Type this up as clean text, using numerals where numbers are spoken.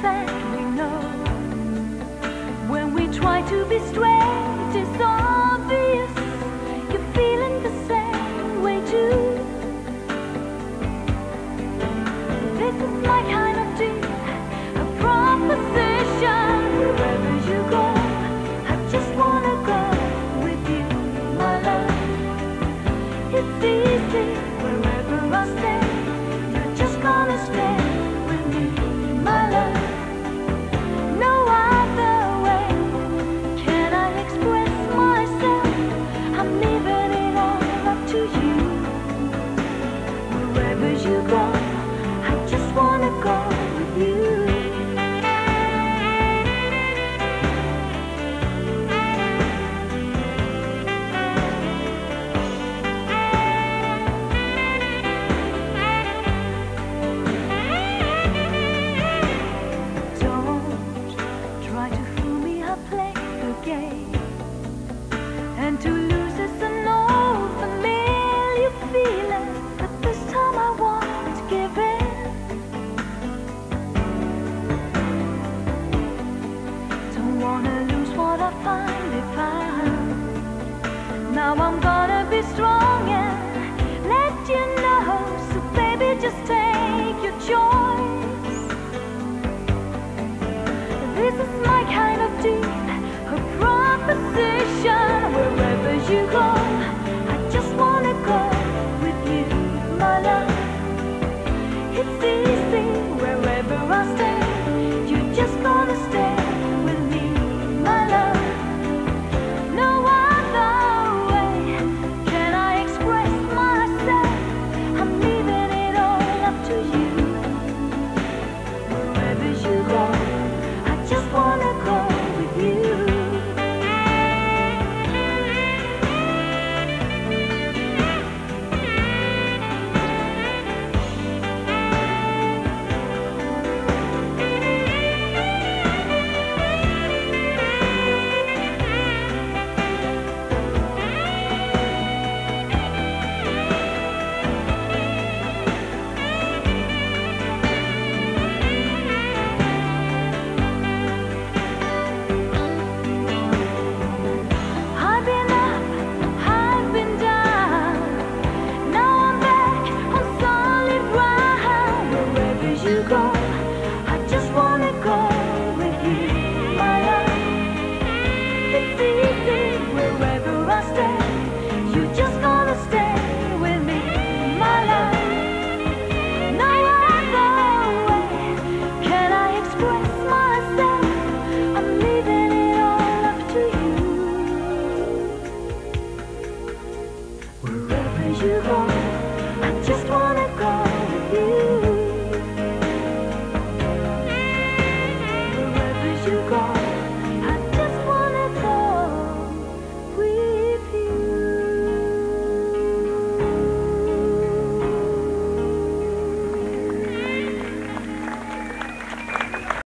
that we know. When we try to be straight, it's obvious you're feeling the same way too. This is my kind of deal, a proposition. Wherever you go, I just wanna go with you, my love. It's easy, wherever I stay, you're just gonna stay with me, my love. No other way can I express myself. I'm leaving it all up to you. Wherever you go, I just wanna go with you. And to lose is an old familiar feeling, but this time I won't give in. Don't wanna lose what I finally found. Now I'm gonna be strong and let you know. So baby, just take your choice. This is my kind of deal, a proposition. Wherever you go, I just wanna go with you, my love. It's easy, wherever I stay,